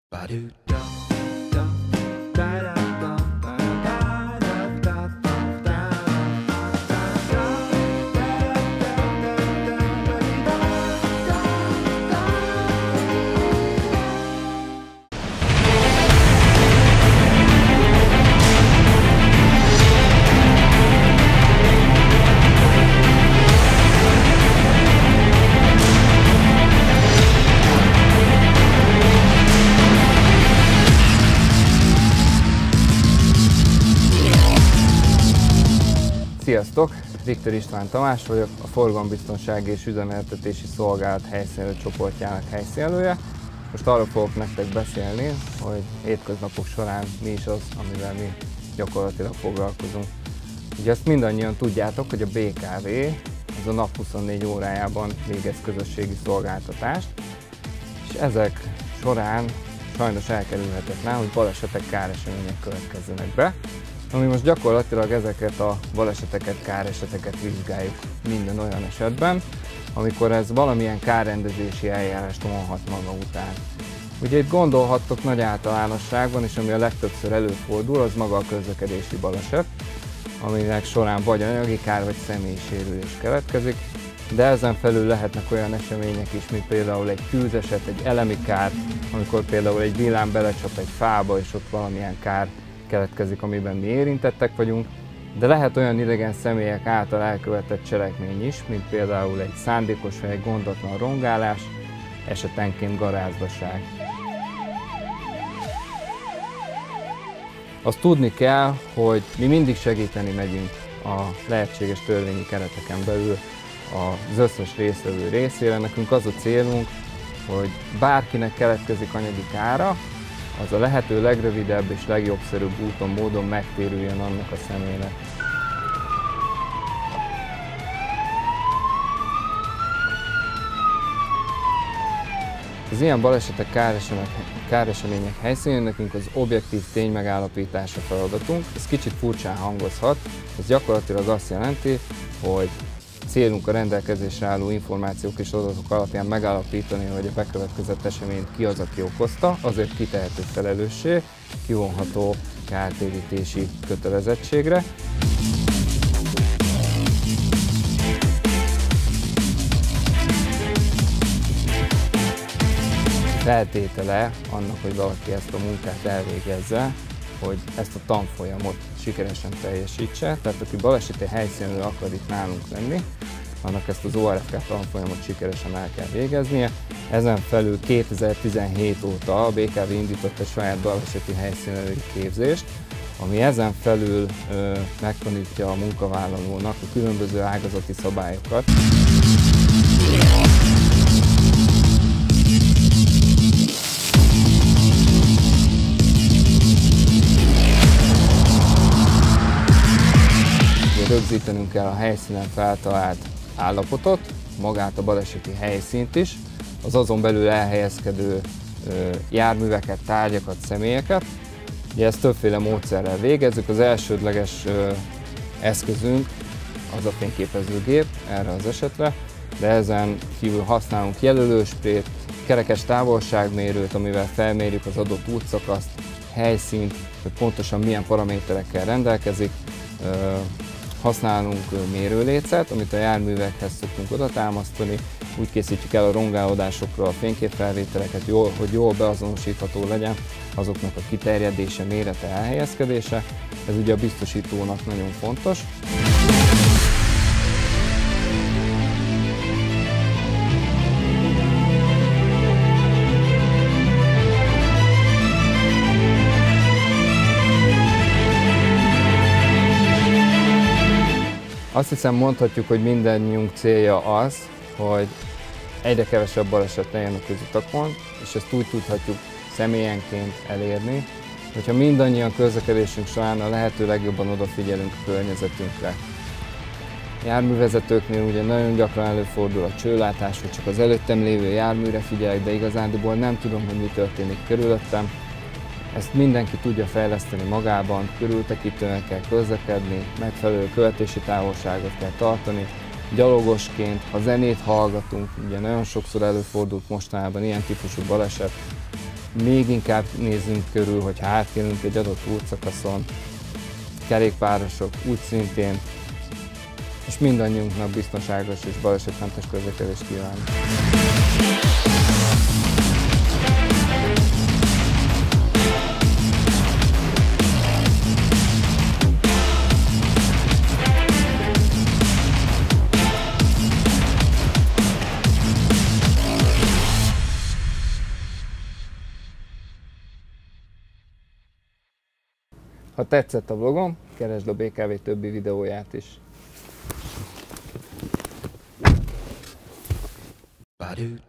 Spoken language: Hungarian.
Sziasztok! Viktor István Tamás vagyok, a Forgalombiztonsági és Üzemeltetési Szolgálat helyszínelő csoportjának helyszínelője. Most arról fogok nektek beszélni, hogy hétköznapok során mi is az, amivel mi gyakorlatilag foglalkozunk. Ugye ezt mindannyian tudjátok, hogy a BKV az a nap 24 órájában végez közösségi szolgáltatást, és ezek során sajnos elkerülhetetlen, hogy balesetek, káresemények következzenek be. Ami most gyakorlatilag ezeket a baleseteket, káreseteket vizsgáljuk minden olyan esetben, amikor ez valamilyen kárrendezési eljárást vonhat maga után. Ugye itt gondolhattok nagy általánosságban, és ami a legtöbbször előfordul, az maga a közlekedési baleset, aminek során vagy anyagi kár, vagy személyi sérülés keletkezik, de ezen felül lehetnek olyan események is, mint például egy tűzeset, egy elemi kár, amikor például egy villám belecsap egy fába, és ott valamilyen kár keletkezik, amiben mi érintettek vagyunk, de lehet olyan idegen személyek által elkövetett cselekmény is, mint például egy szándékos vagy egy gondatlan rongálás, esetenként garázdaság. Azt tudni kell, hogy mi mindig segíteni megyünk a lehetséges törvényi kereteken belül az összes résztvevő részére. Nekünk az a célunk, hogy bárkinek keletkezik anyagi kára, az a lehető legrövidebb és legjobbszerűbb úton, módon megtérüljön annak a személynek. Az ilyen balesetek, káresemények helyszínén nekünk az objektív tény megállapítása feladatunk. Ez kicsit furcsán hangozhat, ez gyakorlatilag azt jelenti, hogy célunk a rendelkezésre álló információk és adatok alapján megállapítani, hogy a bekövetkezett eseményt ki az, aki okozta, azért kitehető felelőssé, kivonható kártérítési kötelezettségre. Feltétele annak, hogy valaki ezt a munkát elvégezze, hogy ezt a tanfolyamot sikeresen teljesítse, tehát aki baleseti helyszínről akar itt nálunk lenni, annak ezt az ORFK tanfolyamot sikeresen el kell végeznie. Ezen felül 2017 óta a BKV indított egy saját baleseti helyszínelői képzést, ami ezen felül megtanítja a munkavállalónak a különböző ágazati szabályokat. Rögzítenünk kell a helyszínen feltalált állapotot, magát a baleseti helyszínt is, az azon belül elhelyezkedő járműveket, tárgyakat, személyeket. Ugye ezt többféle módszerrel végezzük. Az elsődleges eszközünk az a fényképezőgép erre az esetre, de ezen kívül használunk jelölősprét, kerekes távolságmérőt, amivel felmérjük az adott útszakaszt, helyszínt, hogy pontosan milyen paraméterekkel rendelkezik. Használunk mérőlécet, amit a járművekhez szoktunk oda támasztani, úgy készítjük el a rongálódásokra a fényképfelvételeket, hogy jól beazonosítható legyen azoknak a kiterjedése, mérete, elhelyezkedése. Ez ugye a biztosítónak nagyon fontos. Azt hiszem, mondhatjuk, hogy mindannyiunk célja az, hogy egyre kevesebb baleset legyen a közutakon, és ezt úgy tudhatjuk személyenként elérni, hogyha mindannyian közlekedésünk során a lehető legjobban odafigyelünk a környezetünkre. Járművezetőknél ugye nagyon gyakran előfordul a csőlátás, hogy csak az előttem lévő járműre figyelek, de igazándiból nem tudom, hogy mi történik körülöttem. Ezt mindenki tudja fejleszteni magában, körültekintően kell közlekedni, megfelelő követési távolságot kell tartani. Gyalogosként, ha zenét hallgatunk, ugye nagyon sokszor előfordult mostanában ilyen típusú baleset, még inkább nézzünk körül, hogyha átkelünk egy adott útszakaszon, kerékpárosok úgy szintén, és mindannyiunknak biztonságos és balesetmentes közlekedést kívánok. Ha tetszett a vlogom, keresd a BKV többi videóját is.